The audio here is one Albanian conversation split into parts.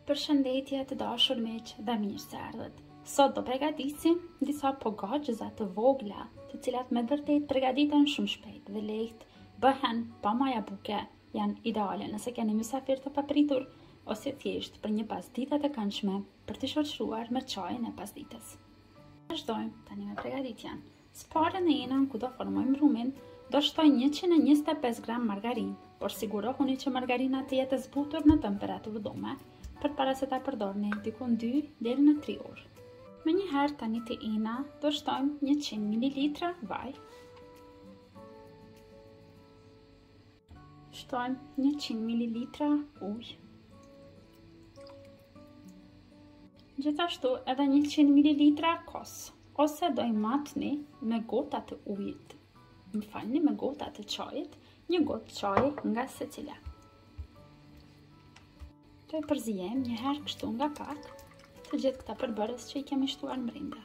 Përshëndetje të dashur miq dhe mirë se ardhët. Sot do përgatisim disa pogaçza të vogla, të cilat me vërtet përgatiten shumë shpejt dhe lehtë, bëhen pa maja buke, janë ideale nëse keni mysafir të papritur ose thjesht për një pasditë të këndshme për të shoqëruar me çajin e pasditës. Vazhdojmë tani me përgatitjen. Së pari në jenën ku do formojmë brumin, do shtoj 125 gram margarinë, por sigurohuni që margarina të jetë e zbutur në temperaturë dhome, përpara se ta përdorni diku 2 deri në 3 orë. Me njëherë tani të ena do shtojmë 100 ml vaj. Shtojmë 100 ml ujë. Gjithashtu edhe 100 ml kos, ose do i matni me gota të ujit. Me gota të çajit, një gotë çaj nga secila. Do i përzijem një herë kështu nga pak të gjithë këta përbërës që i kemi shtuar brenda.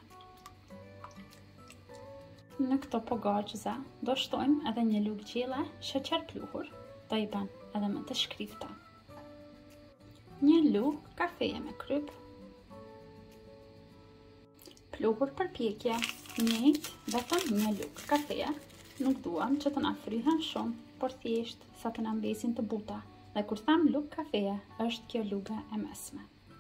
Në këto pogaçza do shtojmë edhe një lugë gjelle sheqer pluhur, do i bën edhe më të shkrifta. Një lugë kafeje me kryp, pluhur për pjekje, njëjtë vetëm një lugë kafeje, nuk duam që të na fryhen shumë, por thjesht sa të na mbesin të buta. Dhe kur tham lugë kafeje, është kjo luga e mesme.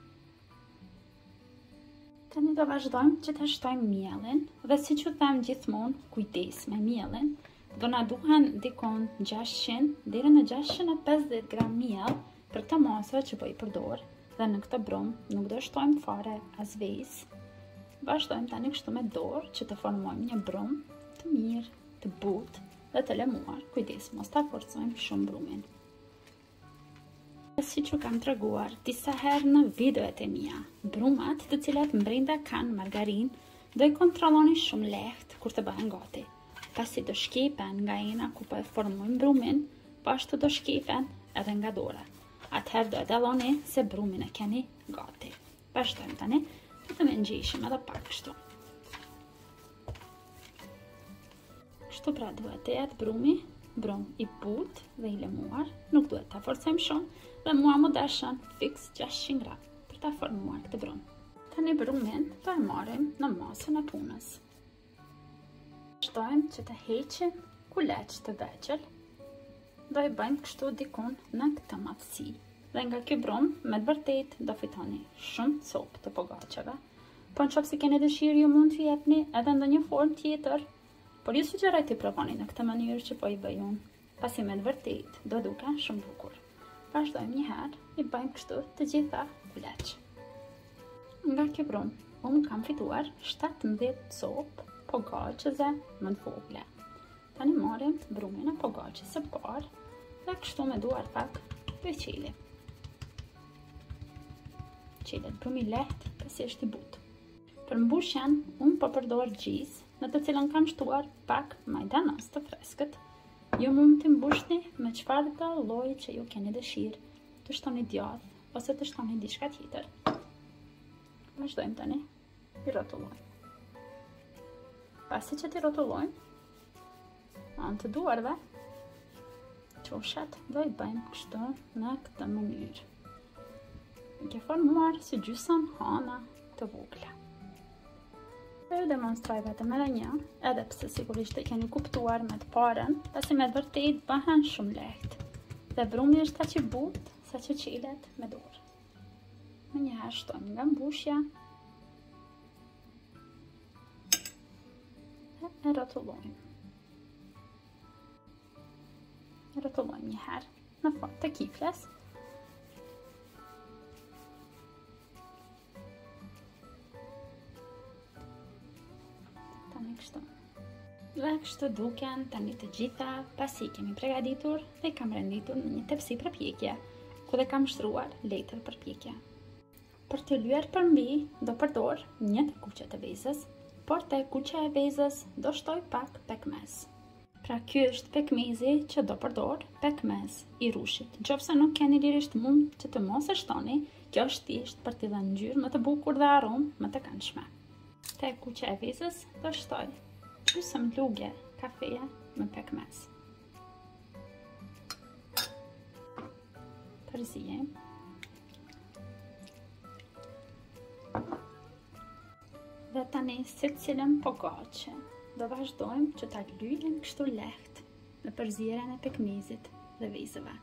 Tani do vazhdojmë që të shtojmë mielin, dhe si që them gjithmonë, kujdes me mielin, do na duhen dikon 600 deri në 650 gram miell për këtë masë që po i përdor, dhe në këtë brum nuk do shtojmë fare as vezë. Vazhdojmë tani kështu me dorë që të formojmë një brum të mirë, të butë dhe të lemuar. Kujdes mos ta forcojmë shumë brumin. Si që kam treguar disa herë në videoet e mia, brumat të cilat brenda kanë margarinë do i kontrolloni shumë lehtë kur të bëhen gati. Pasi do shkepen nga ena ku po e formojmë brumin, po ashtu do shkepen edhe nga dora. Atëherë do e dalloni se brumin e keni gati. Vazhdojmë tani, të më ngjeshim edhe pak kështu. Kështu pra duhet të jetë brumi, brum i butë dhe i lemuar, nuk duhet ta forcojmë shumë, dhe mua më dashën fix 600 gram për ta formuar këtë brum. Tani brumin do e marrim në masën e punës. Vazhdojmë që të heqim kuleç të vegjël, do i bëjmë kështu dikun në këtë matësi. Dhe nga ky brum, me të vërtet, do fitoni shumë copë të pogaçave, po nëse keni dëshirë ju mund të jepni edhe ndonjë formë tjetër, por ju sugjeroj të provoni në këtë mënyrë që po i bëj unë, pasi me të vërtet do duken shumë bukur. Vazhdojmë një herë, i bëjmë kështu të gjitha kuleç. Nga ky brum, unë kam fituar 17 copë pogaçëse më të vogla. Tani marrim brumin e pogaçës së parë dhe kështu me duar pak të qeli. Qelet brumi lehtë, pasi është i butë. Për mbushjen, unë po përdor gjizë, në të cilën kam shtuar pak majdanos të freskët. Ju mund të mbushni me çfarë do lloji që ju keni dëshirë, të shtoni djathë ose të shtoni diçka tjetër. Vazhdojmë tani, i rrotullojmë. Pasi që t'i rrotullojmë, anë të duarve, qoshat do i bëjmë kështu në këtë mënyrë. Ke formuar si gjysmë hana të vogla. Ju demonstroj vetëm edhe një, edhe pse sigurisht e keni kuptuar me të parën, pasi me të vërtet bëhen shumë lehtë. Dhe brumi është aq i butë sa që qelet me dorë. Më njëherë shtojmë nga mbushja dhe e rrotullojmë. Rrotullojmë një herë në fund të kifles. Dhe kështu duken tani të gjitha, pasi kemi përgatitur dhe i kam renditur në një tepsi për pjekje, ku dhe kam shtruar letër për pjekje. Për të lyer përmbi do përdor një kuqe të vezës, por te kuqja e vezës do shtoj pak pekmez. Pra ky është pekmezi që do përdor, pekmez i rushit. Nëse nuk keni lirisht mund që të mos e shtoni, kjo është thjesht për t'i dhënë ngjyrë më të bukur dhe aromë më të këndshme. Te kuqja e vezës do shtoj gjysmë lugë kafeje me pekmez. Përzijem. tani se cilën pogaçe do vazhdojmë që ta lyjmë kështu lehtë në përzierjen e pekmezit dhe vezëve.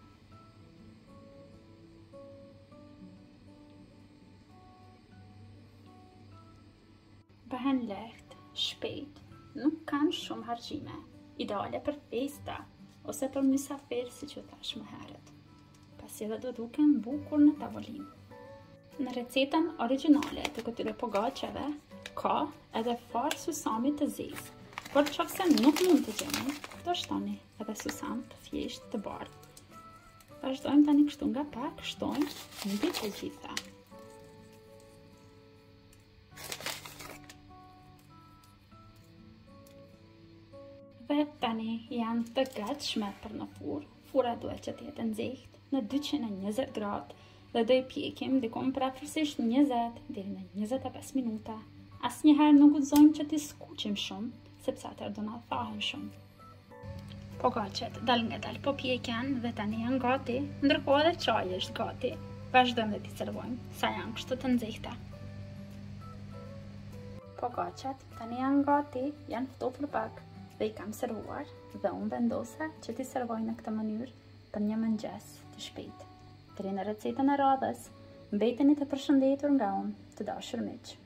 Bëhen lehtë, shpejt, nuk kanë shumë harxime, ideale për festa ose për mysafir si që thash më herët. Pasi edhe do duken bukur në tavolinë. Në recetën origjinale të këtyre pogaçeve ka edhe far susami të zezë, por qofse nuk mund të gjeni, do shtoni edhe susam të thjesht të bardhë. Vazhdojmë tani kështu nga pak, shtojmë mbi të gjitha. Dhe tani janë të gatshme për në furrë. Furra duhet që të jetë nxehtë në 220 gradë dhe do i pjekim dikom për afërsisht 20 deri në 25 minuta. Asnjëherë nuk guxojmë që t'i skuqim shumë, sepse atëherë do na thahen shumë. Pogaçet dal nga dal po pjeken dhe tani janë gati, ndërkohë edhe çaji është gati. Vazhdojmë dhe t'i servojmë, sa janë kështu të nxehta. Pogaçet tani janë gati, janë ftofur pak dhe i kam servuar dhe unë vendosa që t'i servoj në këtë mënyrë për një mëngjes të shpejtë. Deri në recetën e radhës, mbeteni të përshëndetur nga unë, të dashur miq.